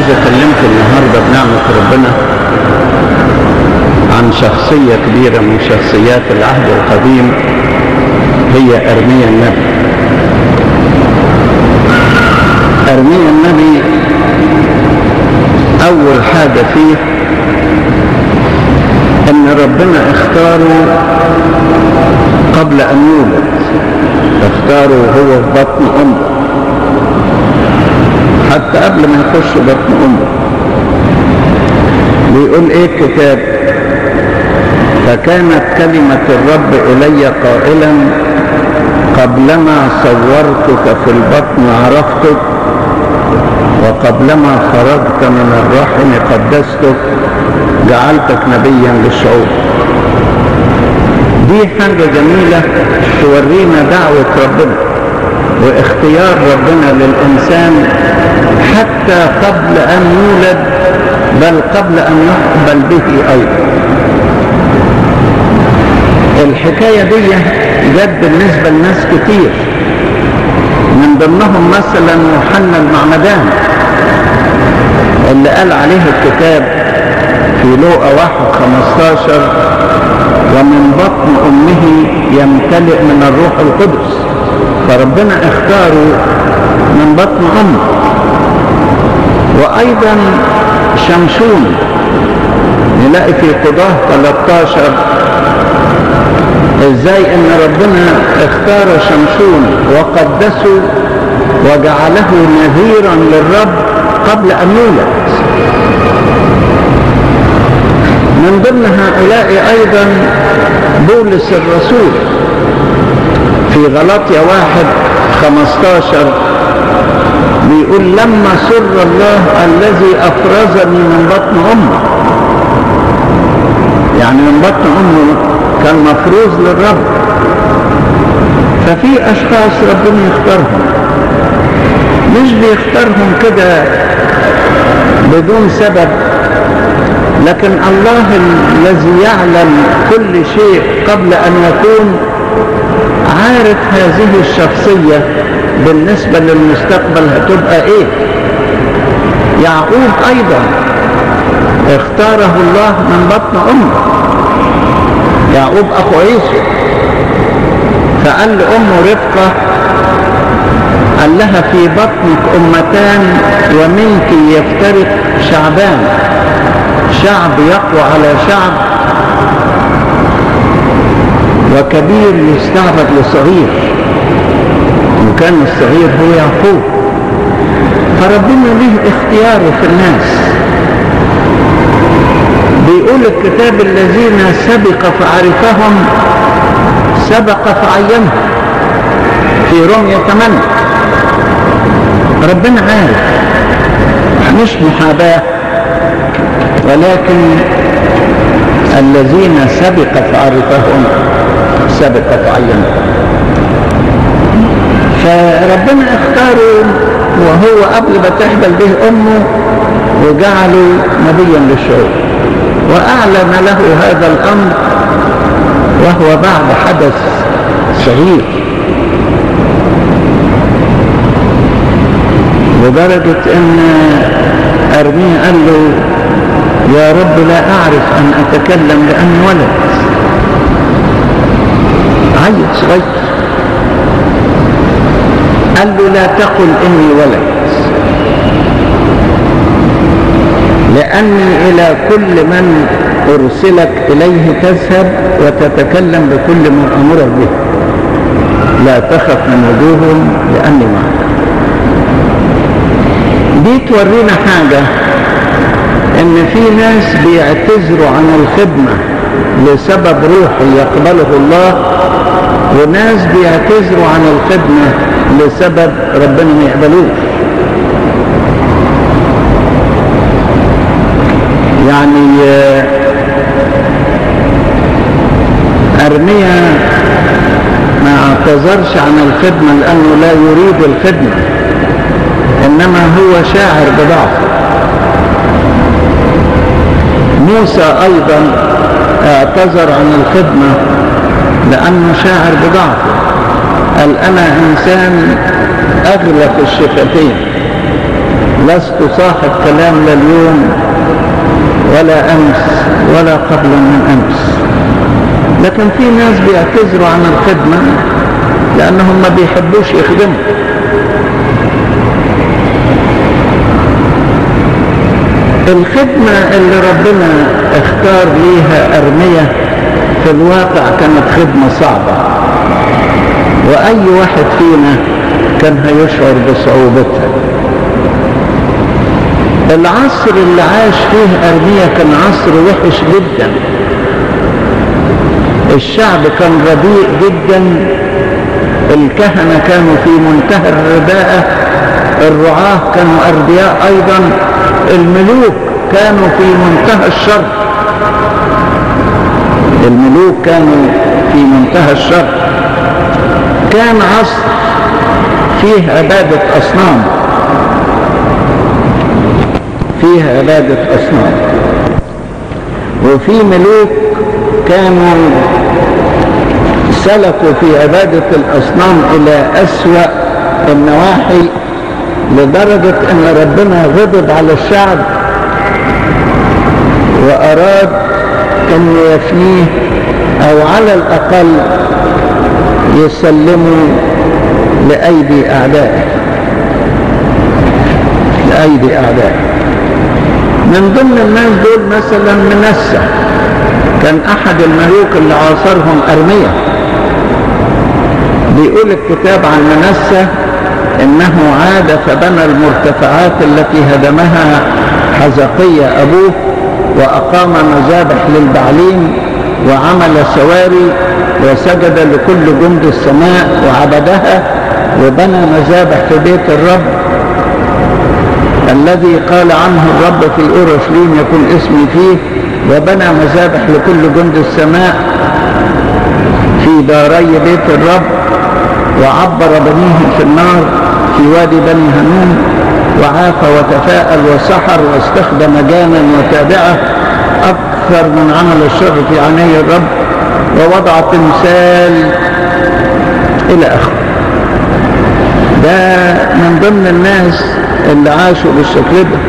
عايز اكلمكم النهارده بنعمة ربنا عن شخصية كبيرة من شخصيات العهد القديم، هي أرميا النبي. أرميا النبي أول حاجة فيه إن ربنا اختاره قبل أن يولد، اختاره هو في بطن أمه، حتى قبل ما يخش بطن أمه. بيقول إيه الكتاب؟ فكانت كلمة الرب إلي قائلا قبلما صورتك في البطن عرفتك، وقبلما خرجت من الرحم قدستك، جعلتك نبيا للشعوب. دي حاجة جميلة تورينا دعوة ربنا واختيار ربنا للإنسان حتى قبل أن يولد، بل قبل أن يقبل به أيضا. الحكاية دي جت بالنسبة لناس كتير، من ضمنهم مثلا يوحنا المعمدان اللي قال عليه الكتاب في لوقا 1:15 ومن بطن أمه يمتلئ من الروح القدس. فربنا اختاره من بطن أمه. وأيضا شمشون نلاقي في قضاة 13 ازاي ان ربنا اختار شمشون وقدسه وجعله نذيرا للرب قبل ان يولد. من ضمن هؤلاء ايضا بولس الرسول في غلاطيا 1:15 بيقول لما سر الله الذي افرزني من بطن امه، يعني من بطن امه كان مفروض للرب. ففي اشخاص ربنا يختارهم، مش بيختارهم كده بدون سبب، لكن الله الذي يعلم كل شيء قبل ان يكون عارف هذه الشخصية بالنسبة للمستقبل هتبقى ايه. يعقوب ايضا اختاره الله من بطن امه، يعقوب اخو عيسو، فقال لامه رفقة، قال لها في بطنك امتان ومنك يفترق شعبان، شعب يقوى على شعب وكبير يستعبد لصغير، وكان الصغير هو يعقوب. فربنا له اختياره في الناس. بيقول الكتاب الذين سبق فعرفهم سبق فعينهم في رمية 8. ربنا عارف، مش محاباة، ولكن الذين سبق فعرفهم سبق فعينهم. فربنا اختاره وهو قبل ما تحبل به امه وجعله نبيا للشعوب، وأعلن له هذا الأمر وهو بعد حدث صغير، لدرجة أن أرميا قال له يا رب لا أعرف أن أتكلم لأني ولد، عيل صغير. قال له لا تقل إني ولد، لأني إلى كل من أرسلك إليه تذهب وتتكلم بكل ما أمرك به، لا تخف من وجوههم لأني معك. دي تورينا حاجة، إن في ناس بيعتذروا عن الخدمة لسبب روحي يقبله الله، وناس بيعتذروا عن الخدمة لسبب ربنا ما يقبلوش. يعني أرميا ما اعتذرش عن الخدمة لأنه لا يريد الخدمة، إنما هو شاعر بضعفه. موسى أيضا اعتذر عن الخدمة لأنه شاعر بضعفه، قال أنا إنسان أغلق الشفتين، لست صاحب كلام لا اليوم ولا أمس ولا قبل من أمس. لكن في ناس بيعتذروا عن الخدمة لأنهم ما بيحبوش يخدموا. الخدمة اللي ربنا اختار ليها أرمية في الواقع كانت خدمة صعبة، وأي واحد فينا كان هيشعر بصعوبتها. العصر اللي عاش فيه أرمية كان عصر وحش جدا، الشعب كان رديء جدا، الكهنة كانوا في منتهى الرداءة، الرعاة كانوا أردياء أيضا، الملوك كانوا في منتهى الشر، الملوك كانوا في منتهى الشر. كان عصر فيه عبادة أصنام، فيه عبادة أصنام، وفي ملوك كانوا سلكوا في عبادة الأصنام إلى أسوأ النواحي، لدرجة أن ربنا غضب على الشعب وأراد أن يفنيه، أو على الأقل يسلموا لأيدي أعدائه، لأيدي أعدائه. من ضمن الناس دول مثلا منسى، كان أحد الملوك اللي عاصرهم أرمية. بيقول الكتاب عن منسى إنه عاد فبنى المرتفعات التي هدمها حزقية أبوه، وأقام مذابح للبعليم، وعمل سواري، وسجد لكل جند السماء وعبدها، وبنى مذابح في بيت الرب الذي قال عنه الرب في أورشليم يكون اسمي فيه، وبنى مذابح لكل جند السماء في داري بيت الرب، وعبر بنيه في النار في وادي بني هنوم، وعاف وتفاءل وسحر واستخدم جانا وتابعه أكثر من عمل الشر في عيني الرب، ووضع تمثال إلى آخره. ده من ضمن الناس اللي عاشوا بالشكل ده.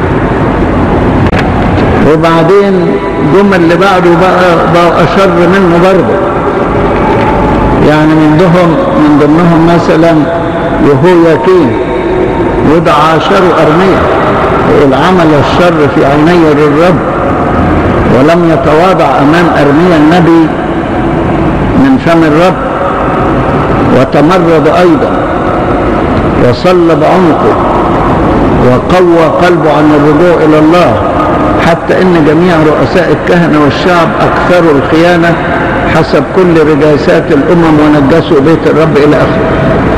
وبعدين جم اللي بعده بقى أشر منه برضه، يعني من ضمنهم مثلا يهوياكين، وده عاشروا أرمية، يقول عمل الشر في عيني الرب، ولم يتواضع أمام أرمية النبي من فم الرب، وتمرد أيضا وصلى بعنقه وقوى قلبه عن الرجوع إلى الله، حتى إن جميع رؤساء الكهنة والشعب أكثروا الخيانة حسب كل رجاسات الأمم ونجسوا بيت الرب إلى آخره.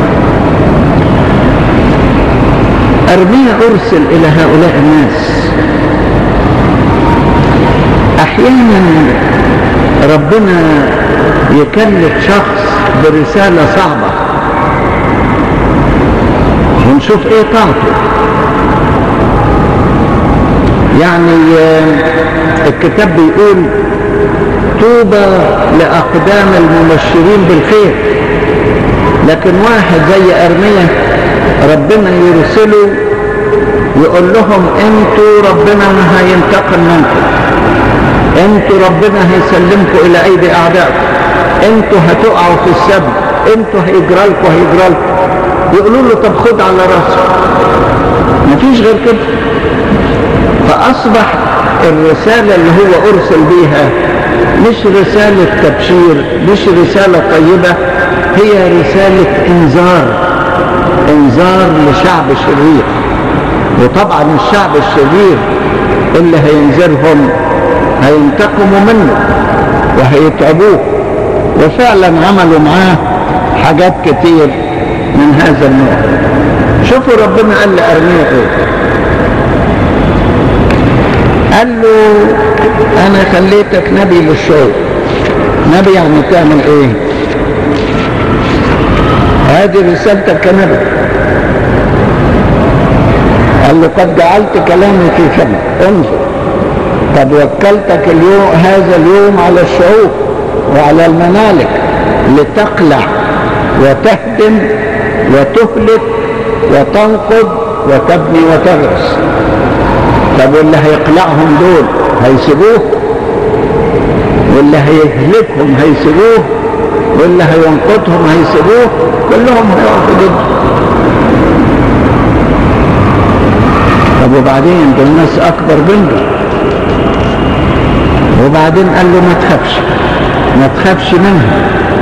أرميا أرسل إلى هؤلاء الناس. أحيانا ربنا يكلف شخص برسالة صعبة ونشوف ايه طاقته. يعني الكتاب بيقول طوبى لأقدام المبشرين بالخير، لكن واحد زي أرميا ربنا يرسله يقول لهم انتوا ربنا هينتقم منكم، انتوا ربنا هيسلمكم الى ايدي اعدائكم، انتوا هتقعوا في السبت، انتوا هيجرالكم. يقولوا له طب خد على راسك، مفيش غير كده. فاصبح الرسالة اللي هو ارسل بيها مش رسالة تبشير، مش رسالة طيبة، هي رسالة انذار لشعب شرير. وطبعا الشعب الشرير اللي هينذرهم هينتقموا منه وهيتعبوه، وفعلا عملوا معاه حاجات كتير من هذا النوع. شوفوا ربنا قال لأرميا ايه، قال له انا خليتك نبي للشعوب. نبي يعني تعمل ايه؟ هذه رسالتك كنبي. قال له قد جعلت كلامي في فمك، انظر قد وكلتك هذا اليوم على الشعوب وعلى الممالك لتقلع وتهدم وتهلك وتنقض وتبني وتغرس. طب واللي هيقلعهم دول هيسيبوه؟ واللي هيهلكهم هيسيبوه؟ واللي هينقضهم هيسيبوه؟ كلهم هيقفوا ضده. طب وبعدين دول ناس اكبر منه. وبعدين قال له ما تخافش، ما تخافش منها،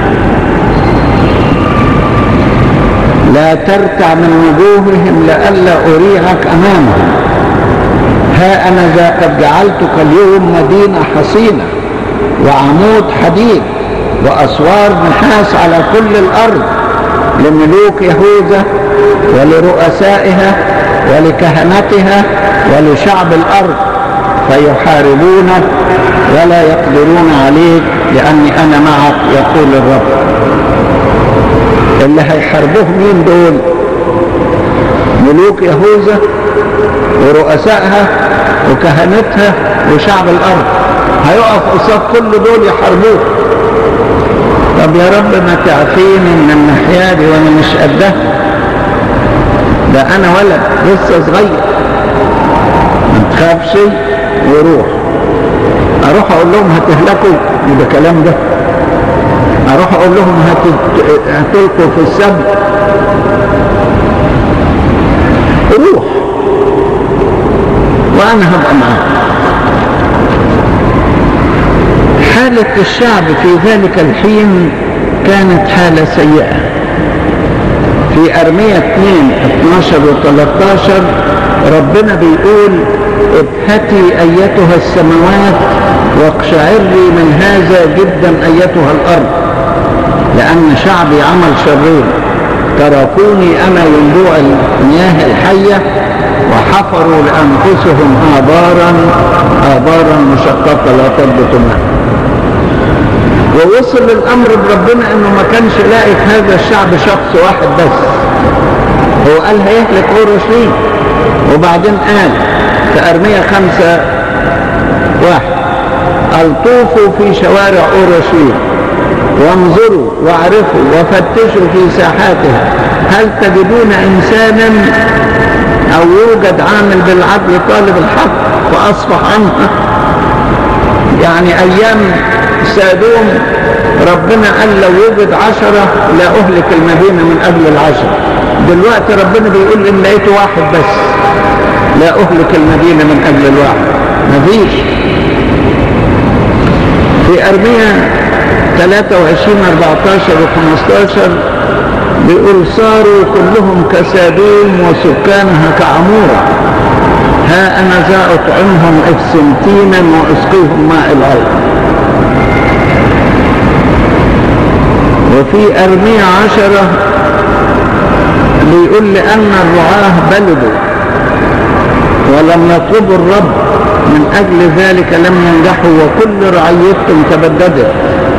لا ترتع من وجوههم لئلا أريعك أمامهم. ها أنا ذا قد جعلتك اليوم مدينة حصينة وعمود حديد وأسوار نحاس على كل الأرض لملوك يهوذا ولرؤسائها ولكهنتها ولشعب الأرض، فيحاربونك ولا يقدرون عليك لأني أنا معك يقول الرب. اللي هيحاربوه مين دول؟ ملوك يهوذا ورؤسائها وكهنتها وشعب الأرض، هيقف قصاد كل دول يحاربوه. طب يا رب ما تعفيني من الناحية دي وانا مش قدها، ده انا ولد لسه صغير. ما تخافش وروح. اروح اقول لهم هتهلكوا؟ يبقى كلام ده. اروح اقول لهم هتلقوا في السبت؟ روح وانا هبقى معاك. حالة الشعب في ذلك الحين كانت حالة سيئة. في أرمية 2 12 و 13 ربنا بيقول ابهتي أيتها السماوات واقشعري من هذا جدا أيتها الأرض لأن شعبي عمل شرين، تركوني أنا ينبوع المياه الحية وحفروا لأنفسهم آبارا مشققة لا تضبط ماء. ووصل الأمر بربنا إنه ما كانش لاقي في هذا الشعب شخص واحد بس. هو قال هيهلك أورشليم، وبعدين قال في أرمية 5:1 ألطوفوا في شوارع أورشليم وانظروا واعرفوا وفتشوا في ساحاتها هل تجدون إنسانا أو يوجد عامل بالعدل طالب الحق فأصفح عنه. يعني أيام سادوم ربنا قال لو يوجد 10 لا أهلك المدينة من قبل 10. دلوقتي ربنا بيقول إن لقيت واحد بس لا أهلك المدينة من قبل 1. مفيش. في أرمية 23 14 و 15 بيقول صاروا كلهم كسادوم وسكانها كعمورة، ها أنا ذا أطعمهم إفسنتينا وأسقيهم ماء الأرض. وفي أرمية 10 بيقول لأن الرعاة بلدوا ولم يطلبوا الرب من أجل ذلك لم ينجحوا وكل رعيتهم تبددت.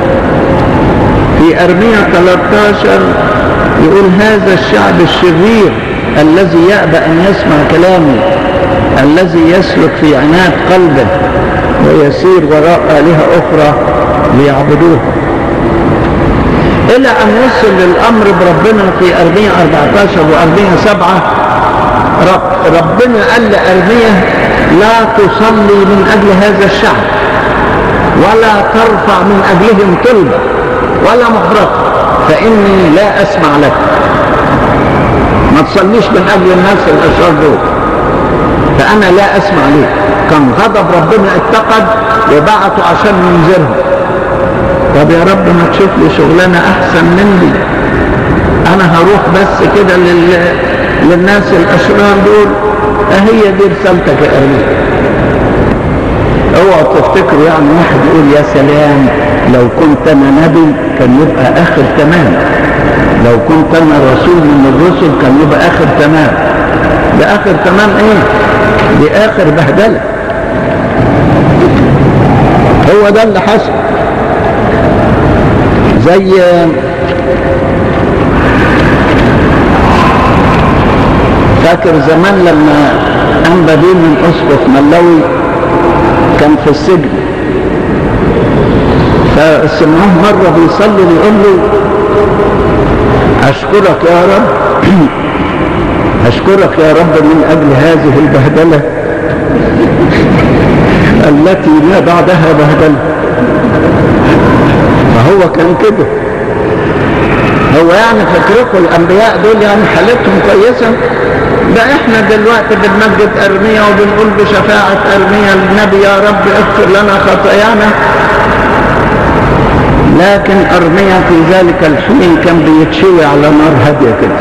في أرمية 13 يقول هذا الشعب الشرير الذي يأبى أن يسمع كلامي الذي يسلك في عناد قلبه ويسير وراء آلهة أخرى ليعبدوها. إلى أن وصل للأمر بربنا في أرمية 14 وأرمية 7 ربنا قال لأرمية لا تصلي من أجل هذا الشعب ولا ترفع من أجلهم طلبة ولا محرقة فإني لا أسمع لك. ما تصليش من أجل الناس الأشرار دول فأنا لا أسمع لك. كان غضب ربنا اتقد وبعته عشان ينذرهم. طب يا رب ما تشوف لي شغلانة أحسن مني، أنا هروح بس كده للناس الأشرار دول. أهي دي رسالتك يا أرمية. اوعوا تفتكروا يعني واحد يقول يا سلام لو كنت أنا نبي كان يبقى آخر تمام، لو كنت أنا رسول من الرسل كان يبقى آخر تمام. ده آخر تمام إيه؟ دي آخر بهدلة. هو ده اللي حصل. زي فاكر زمان لما أنبا بيه من أسقف ملوي كان في السجن، فسمعوه مرة بيصلي ويقول له أشكرك يا رب أشكرك يا رب من أجل هذه البهدلة التي ما بعدها بهدلة. فهو كان كده. هو يعني فكركم الأنبياء دول يعني حالتهم كويسة؟ ده احنا دلوقتي بنمجد أرميا وبنقول بشفاعة أرميا النبي يا رب اغفر لنا خطايانا. لكن أرميا في ذلك الحين كان بيتشوي على نار هادية كده.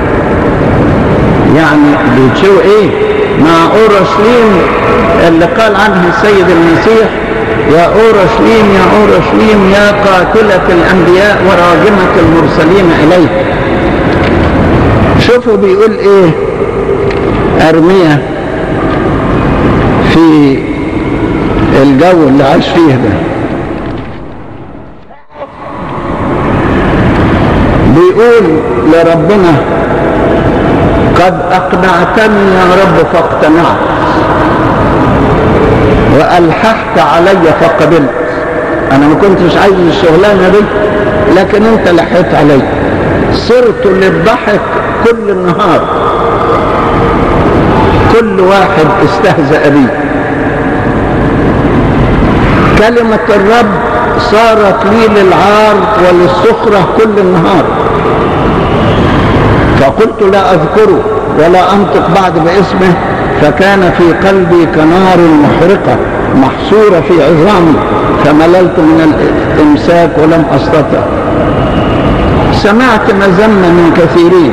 يعني بيتشوي ايه؟ مع أورشليم اللي قال عنها السيد المسيح يا أورشليم يا أورشليم يا قاتلة الأنبياء وراجمة المرسلين إليك. شوفوا بيقول ايه أرميا في الجو اللي عاش فيه ده. بيقول لربنا قد أقنعتني يا رب فاقتنعت وألححت علي فقبلت. أنا ما كنتش عايز الشغلانة دي لكن أنت لحيت علي. صرت للضحك كل النهار، كل واحد استهزأ بي. كلمة الرب صارت لي للعار وللسخرة كل النهار. فقلت لا أذكره ولا أنطق بعد باسمه، فكان في قلبي كنار محرقة محصورة في عظامي، فمللت من الإمساك ولم أستطع. سمعت مذمة من كثيرين.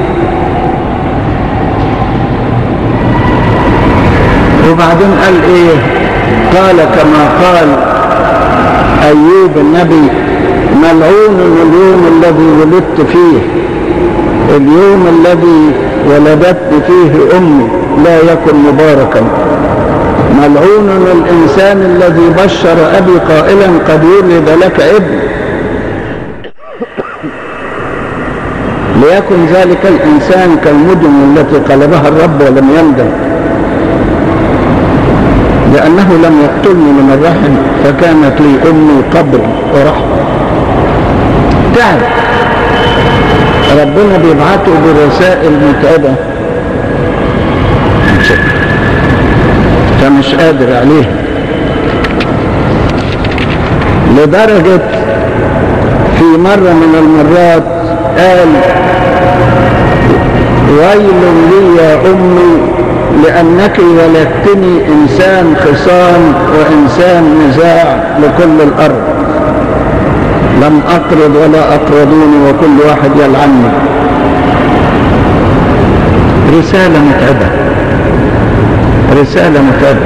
وبعدين قال ايه؟ قال كما قال أيوب النبي ملعون اليوم الذي ولدت فيه، اليوم الذي ولدتني فيه أمي لا يكن مباركا. ملعون الإنسان الذي بشر أبي قائلا قد ولد لك ابن، ليكن ذلك الإنسان كالمدن التي قلبها الرب ولم يندم، لأنه لم يقتلني من الرحم فكانت لي أمي قبر ورحمة. تعب ربنا بيبعته برسائل متعبة فمش قادر عليها، لدرجة في مرة من المرات قال ويل لي يا أمي لأنك ولدتني إنسان خصام وإنسان نزاع لكل الأرض، لم أقرض ولا أقرضوني وكل واحد يلعني. رسالة متعبة، رسالة متعبة.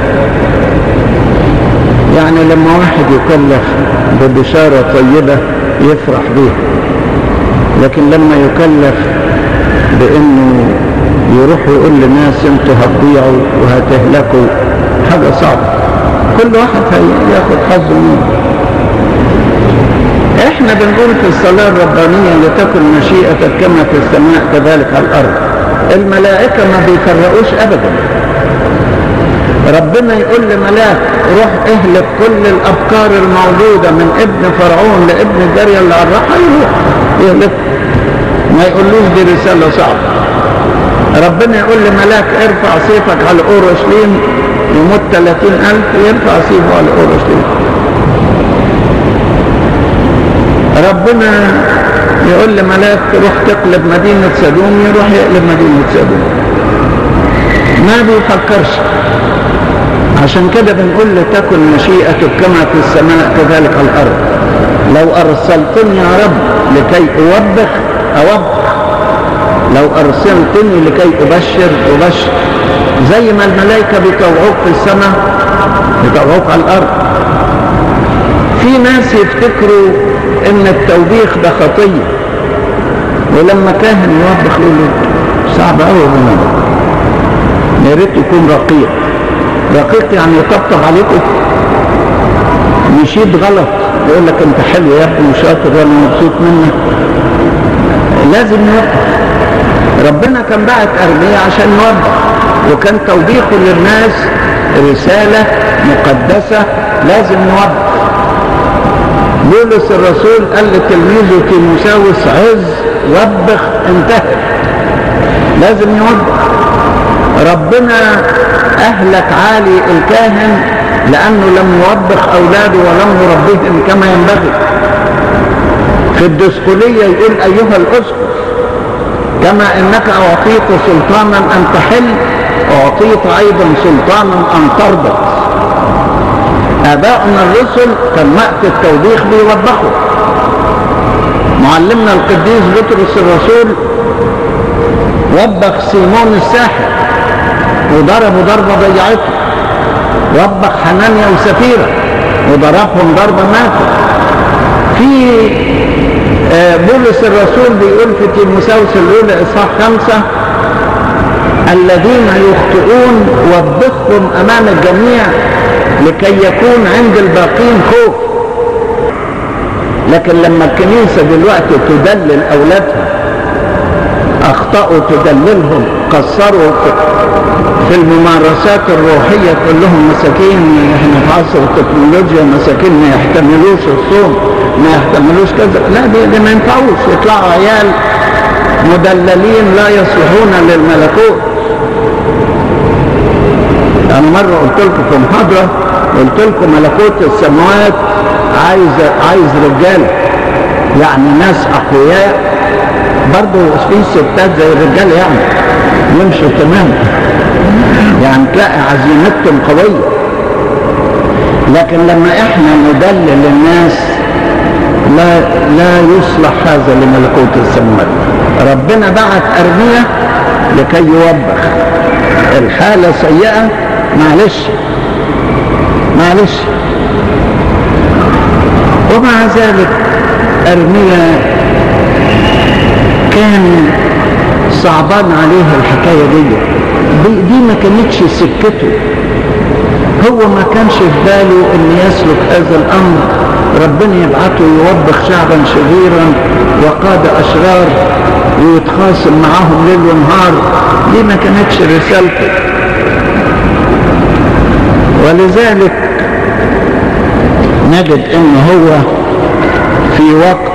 يعني لما واحد يكلف ببشارة طيبة يفرح بيها، لكن لما يكلف بأنه يروح يقول للناس انتوا هتضيعوا وهتهلكوا حاجة صعبة، كل واحد هياخد حظه منه. احنا بنقول في الصلاة الربانية لتكن مشيئتك كما في السماء كذلك على الأرض. الملائكة ما بيفرقوش أبدا. ربنا يقول لملاك روح اهلك كل الأبكار الموجودة من ابن فرعون لابن الجارية اللي على الراحة، يروح يهلك، ما يقولوش دي رسالة صعبة. ربنا يقول لملاك ارفع سيفك على أورشليم يموت 30,000، يرفع سيفه على أورشليم. ربنا يقول لملاك روح تقلب مدينة سدوم، يروح يقلب مدينة سدوم، ما بيفكرش. عشان كده بنقول لتكن مشيئتك كما في السماء كذلك على الأرض. لو أرسلتني يا رب لكي أوبخ أوبخ، لو أرسلتني لكي أبشر أبشر. زي ما الملائكة بيطوعوك في السماء بيطوعوك على الأرض. في ناس يفتكروا إن التوبيخ ده خطية، ولما كاهن يوبخ يقول له صعب قوي بالنسبة، يا ريت يكون رقيق. رقيق يعني يطبطب عليكم، مشيت غلط يقول لك انت حلو يا ابني وشاطر وانا مبسوط منك. لازم نوقف. ربنا كان بعت أرميا عشان نوبخ، وكان توبيخه للناس رسالة مقدسة لازم نوبخ. بولس الرسول قال لتلميذه تيموثاوس عز وبخ انتهى. لازم يوبخ. ربنا أهلك عالي الكاهن لأنه لم يوبخ أولاده ولم يربيهم كما ينبغي. في الدسقلية يقول أيها الأسقف كما إنك أعطيت سلطانا أن تحل أعطيت أيضا سلطانا أن تربط. آباؤنا الرسل كان وقت التوبيخ بيوبخوا. معلمنا القديس بطرس الرسول وبخ سيمون الساحر وضربوا ضربة ضيعته، وبخ حنانيا وسفيرة وضربهم ضربة ماتوا. في بولس الرسول بيقول في تيموثاوس الأولى إصحاح 5 الذين يخطئون وبخهم أمام الجميع لكي يكون عند الباقين خوف. لكن لما الكنيسة دلوقتي تدلل أولادها أخطأوا تدللهم، قصروا في الممارسات الروحية تقول لهم مساكين احنا في عصر التكنولوجيا، مساكين ما يحتملوش الصوم ما يحتملوش كذا. لا دي ما ينفعوش، يطلعوا عيال مدللين لا يصلحون للملكوت. أنا مرة قلت لكم في محاضرة قلت لكم ملكوت السماوات عايز رجال، يعني ناس أقوياء برضه في ستات زي الرجال يعني يمشوا تمام، يعني تلاقي عزيمتهم قوية. لكن لما احنا ندلل الناس لا يصلح هذا لملكوت السماوات. ربنا بعت أرميا لكي يوبخ. الحالة سيئة معلش. ومع ذلك أرميا كان صعبان عليه الحكاية دي ما كانتش سكته. هو ما كانش في باله ان يسلك هذا الامر. ربنا يبعته يوبخ شعبا شريرا وقادة اشرار ويتخاصم معاهم ليل ونهار، دي ما كانتش رسالته. ولذلك نجد ان هو في وقت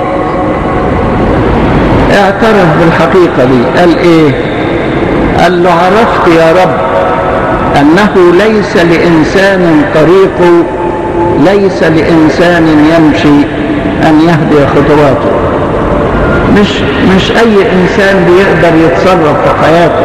اعترف بالحقيقة دي. قال ايه؟ قال له عرفت يا رب انه ليس لانسان طريقه، ليس لانسان يمشي ان يهدي خطواته. مش اي انسان بيقدر يتصرف في حياته.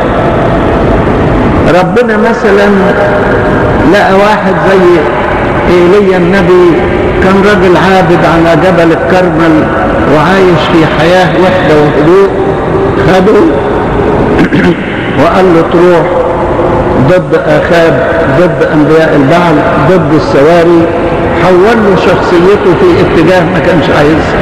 ربنا مثلا لقى واحد زي ايليا النبي كان راجل عابد على جبل الكرمل وعايش في حياة وحدة وهدوء، خده وقال له تروح ضد آخاب، ضد أنبياء البعل، ضد السواري. حول له شخصيته في اتجاه ما كانش عايزها.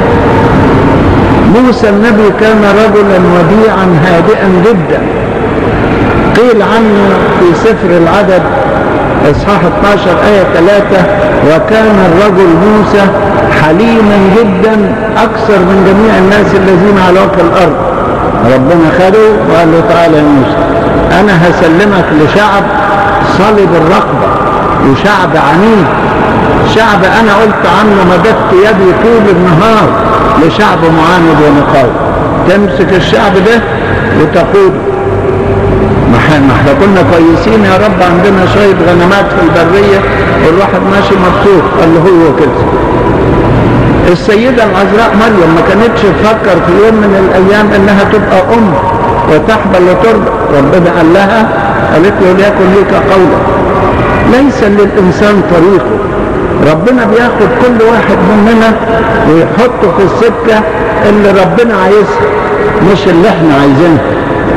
موسى النبي كان رجلا وديعا هادئا جدا. قيل عنه في سفر العدد إصحاح 12 آية 3 وكان الرجل موسى حليما جدا أكثر من جميع الناس الذين على وجه الأرض. ربنا خده وقال له تعالى يا موسى أنا هسلمك لشعب صلب الرقبة وشعب عنيد، شعب أنا قلت عنه مددت يدي طول النهار لشعب معاند ونقاوم. تمسك الشعب ده وتقوده. ما احنا كنا كويسين يا رب، عندنا شوية غنمات في البرية والواحد ماشي مبسوط. قال له هو كده. السيدة العذراء مريم ما كانتش تفكر في يوم من الأيام إنها تبقى أم وتحبل وترضع. ربنا قال لها، قالت له ليكن لك قولا. ليس للإنسان طريقه. ربنا بياخد كل واحد مننا ويحطه في السكة اللي ربنا عايزها مش اللي احنا عايزينها.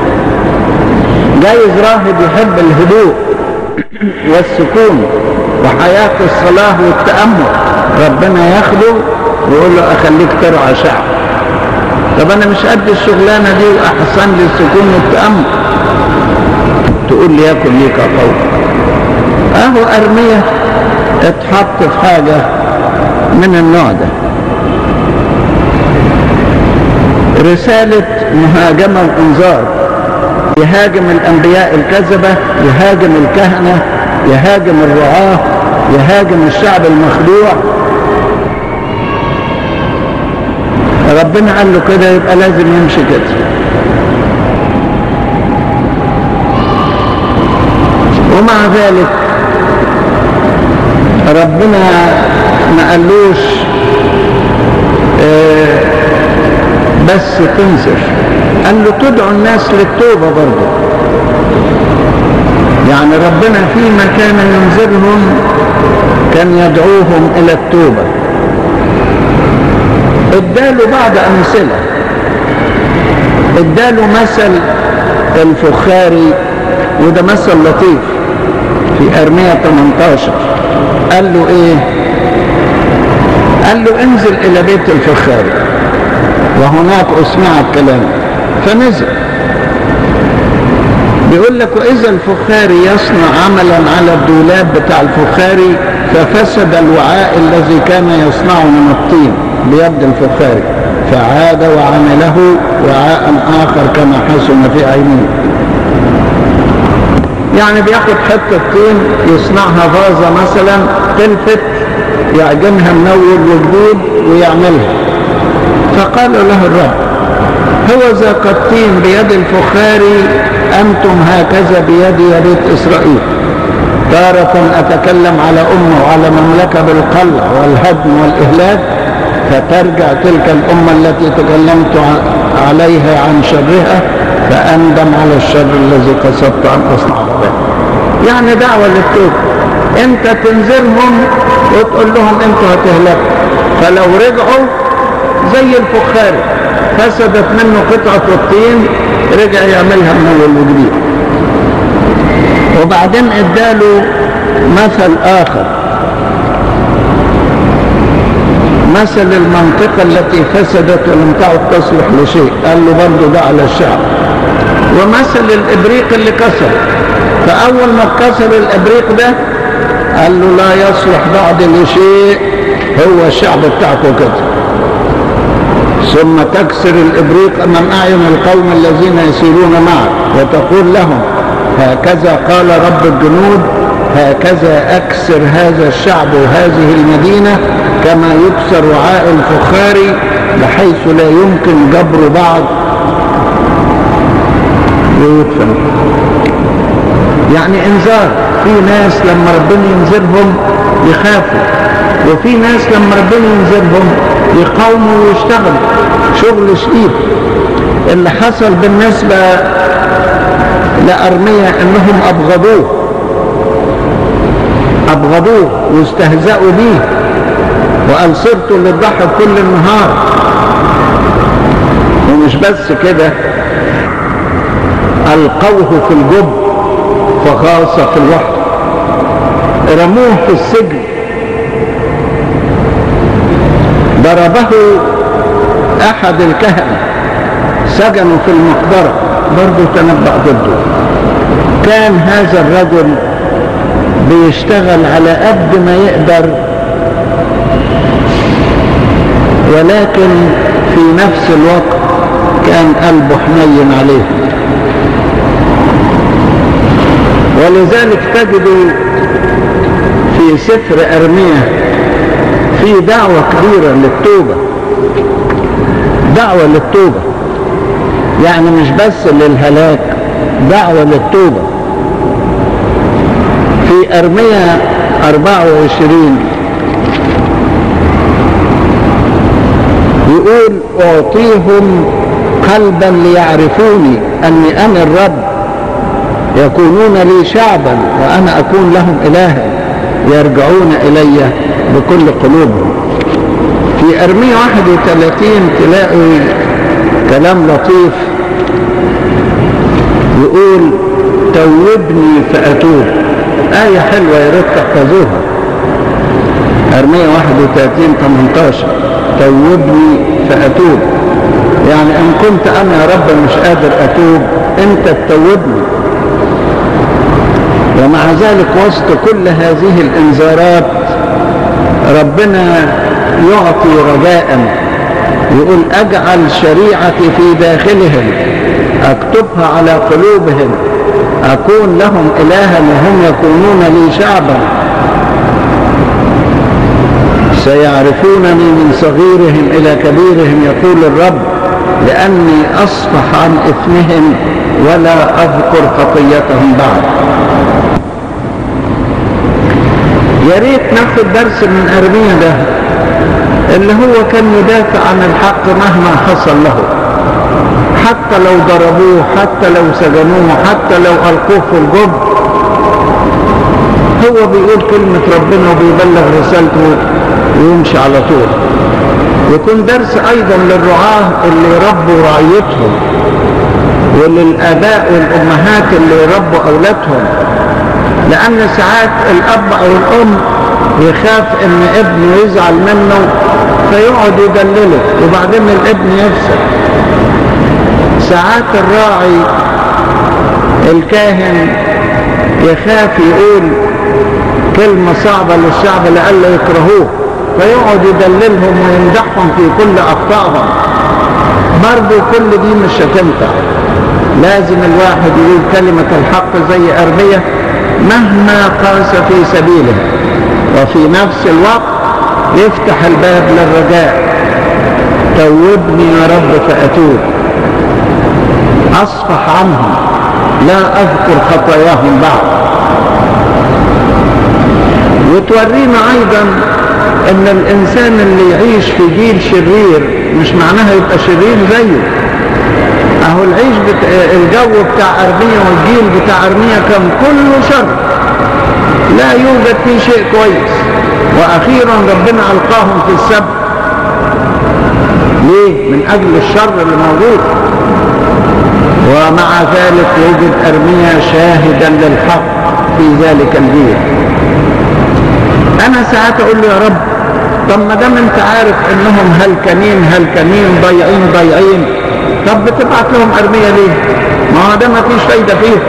جايز راهب يحب الهدوء والسكون وحياة الصلاة والتأمل، ربنا ياخده ويقول له أخليك ترعى شعب. طب أنا مش قد الشغلانة دي وأحسن لي السكون والتأمل. تقول لي يكن ليك قول. أهو أرميا اتحط في حاجة من النوع ده. رسالة مهاجمة وإنذار. يهاجم الأنبياء الكذبة، يهاجم الكهنة، يهاجم الرعاة، يهاجم الشعب المخدوع. ربنا قال له كده يبقى لازم يمشي كده. ومع ذلك ربنا ما قالوش بس تنذر، قال له تدعو الناس للتوبة برضه. يعني ربنا فيما كان ينذرهم كان يدعوهم إلى التوبة. اداله بعض أمثلة، اداله مثل الفخاري، وده مثل لطيف في أرمية 18. قال له ايه؟ قال له انزل الى بيت الفخاري وهناك اسمع الكلام. فنزل. بيقول لك واذا الفخاري يصنع عملا على الدولاب بتاع الفخاري ففسد الوعاء الذي كان يصنعه من الطين بيد الفخاري، فعاد وعمله وعاء اخر كما حسن في عينه. يعني بياخد حتة طين يصنعها فازة مثلا تلفت، يعجنها منور وجديد ويعملها. فقال له الرب هو ذا كالطين بيد الفخاري أنتم هكذا بيدي يا بيت إسرائيل. تارة أتكلم على أمة وعلى مملكة بالقلع والهدم والإهلاك، فترجع تلك الأمة التي تكلمت عليها عن شرها فأندم على الشر الذي قصدت أن أصنع به. يعني دعوة للتوبة، أنت تنذرهم وتقول لهم أنتوا هتهلكوا، فلو رجعوا زي الفخاري فسدت منه قطعة الطين رجع يعملها من أول وجديد. وبعدين اداله مثل آخر، مثل المنطقة التي فسدت ولم تعد تصلح لشيء، قال له برضه ده على الشعب. ومثل الإبريق اللي كسر، فأول ما اتكسر الإبريق ده قال له لا يصلح بعد لشيء، هو الشعب بتاعكم كده. ثم تكسر الإبريق أمام أعين القوم الذين يسيرون معك وتقول لهم هكذا قال رب الجنود، هكذا أكسر هذا الشعب وهذه المدينة كما يكسر وعاء الفخاري بحيث لا يمكن جبر بعض ويدفن. يعني انذار. في ناس لما ربنا ينذرهم يخافوا، وفي ناس لما ربنا ينذرهم يقاوموا ويشتغلوا شغل شديد. اللي حصل بالنسبة لأرمية انهم ابغضوه واستهزأوا به، وقال صرت للضحك كل النهار. ومش بس كده، ألقوه في الجب فغاص في الوحد، رموه في السجن، ضربه أحد الكهنة سجنوا في المقبرة، برضه تنبأ ضده. كان هذا الرجل بيشتغل على قد ما يقدر، ولكن في نفس الوقت كان قلبه حنين عليه. ولذلك تجد في سفر أرمية في دعوة كبيرة للتوبة، دعوة للتوبة، يعني مش بس للهلاك، دعوة للتوبة. في أرمية 24 يقول أعطيهم قلبا ليعرفوني أني أنا الرب، يكونون لي شعبا وأنا أكون لهم إلها، يرجعون إلي بكل قلوبهم. في أرمية 31 تلاقي كلام لطيف يقول توبني فأتوب، آية حلوة يا ريت تحفظوها. أرمية 31:18 توبني فأتوب، يعني إن كنت أنا يا رب مش قادر أتوب أنت تتوبني. ومع ذلك وسط كل هذه الإنذارات ربنا يعطي رجاء، يقول أجعل شريعتي في داخلهم، أكتبها على قلوبهم، أكون لهم إلها وهم يكونون لي شعبا، سيعرفونني من صغيرهم إلى كبيرهم يقول الرب، لأني أصفح عن إثمهم ولا أذكر خطيتهم بعد. يا ريت ناخد درس من أرميا ده اللي هو كان يدافع عن الحق مهما حصل له، حتى لو ضربوه، حتى لو سجنوه، حتى لو ألقوه في الجب، هو بيقول كلمة ربنا وبيبلغ رسالته ويمشي على طول. يكون درس أيضا للرعاة اللي ربوا رعيتهم، وللآباء والأمهات اللي ربوا أولادهم، لأن ساعات الأب أو الأم يخاف إن ابنه يزعل منه فيقعد يدلله وبعدين الابن يفسد. ساعات الراعي الكاهن يخاف يقول كلمة صعبة للشعب لئلا يكرهوه فيقعد يدللهم ويمدحهم في كل أخطائهم. برضو كل دي مش هتنفع، لازم الواحد يقول كلمة الحق زي أرميا مهما قاس في سبيله، وفي نفس الوقت يفتح الباب للرجاء. توبني يا رب فأتوب، أصفح عنهم، لا أذكر خطاياهم بعد. وتورينا أيضا أن الإنسان اللي يعيش في جيل شرير مش معناها يبقى شرير زيه. أهو الجو بتاع أرميا والجيل بتاع أرميا كان كله شر، لا يوجد فيه شيء كويس، وأخيرا ربنا ألقاهم في السبت. ليه؟ من أجل الشر اللي موجود. ومع ذلك يوجد أرميا شاهدا للحق في ذلك الجيل. أنا ساعات أقول له يا رب، طب ما دام أنت عارف إنهم هلكانين ضايعين، طب بتبعت لهم أرميا ليه؟ ما هو ده ما فيش فايدة فيه.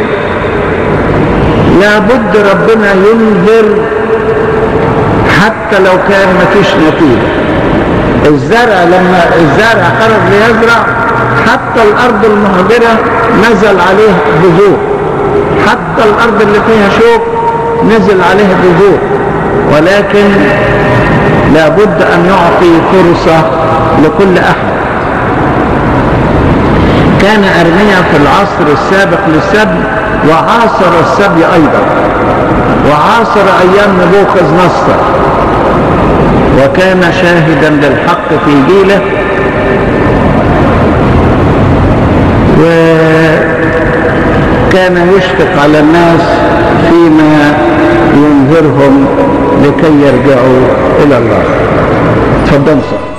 لابد ربنا ينذر حتى لو كان ما فيش نتيجة. الزرع لما الزرع خرج ليزرع، حتى الأرض المهجرة نزل عليه بذور، حتى الأرض اللي فيها شوك نزل عليها بذور، ولكن لابد أن يعطي فرصة لكل أحد. كان أرميا في العصر السابق للسبي وعاصر السبي أيضا، وعاصر أيام نبوخذ نصر، وكان شاهدا للحق في جيله، وكان يشفق على الناس فيما ينذرهم لكي يرجعوا إلى الله. تفضل.